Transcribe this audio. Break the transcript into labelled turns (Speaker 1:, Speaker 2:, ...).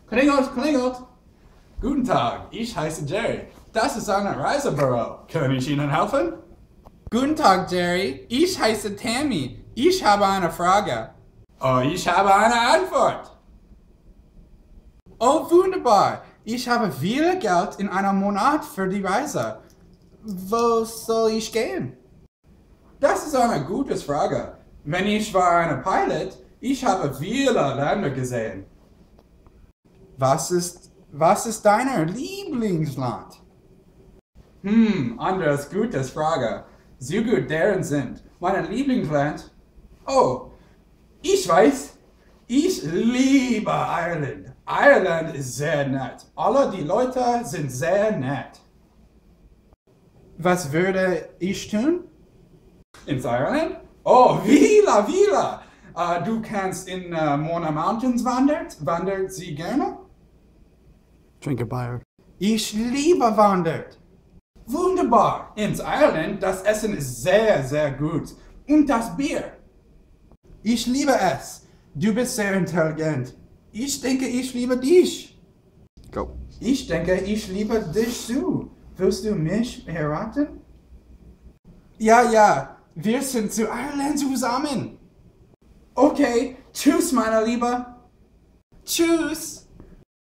Speaker 1: Klingelt, klingelt. Guten Tag, ich heiße Jerry. Das ist ein Reisebüro. Kann ich Ihnen helfen?
Speaker 2: Guten Tag, Jerry. Ich heiße Tammy. Ich habe eine Frage.
Speaker 1: Oh, ich habe eine Antwort.
Speaker 2: Oh, wunderbar. Ich habe viel Geld in einem Monat für die Reise. Wo soll ich gehen?
Speaker 1: Das ist eine gute Frage. Wenn ich war ein Pilot, ich habe viele Länder gesehen.
Speaker 2: Was ist dein Lieblingsland?
Speaker 1: Anderes gutes Frage. So gut deren sind. Mein Lieblingsland? Oh, ich weiß. Ich liebe Ireland. Ireland ist sehr nett. Alle die Leute sind sehr nett.
Speaker 2: Was würde ich tun?
Speaker 1: In Ireland? Oh, Vila! Du kannst in Mona Mountains wandern. Wandert Sie gerne?
Speaker 3: Drink a Bayer.
Speaker 2: Ich liebe wandert.
Speaker 1: Wunderbar! In Ireland, das Essen ist sehr, sehr gut. Und das Bier.
Speaker 2: Ich liebe es. Du bist sehr intelligent. Ich denke, ich liebe dich.
Speaker 3: Go.
Speaker 2: Ich denke, ich liebe dich zu. Willst du mich heiraten? Ja, wir sind zu Ireland zusammen.
Speaker 1: Okay, tschüss, meine Liebe.
Speaker 2: Tschüss.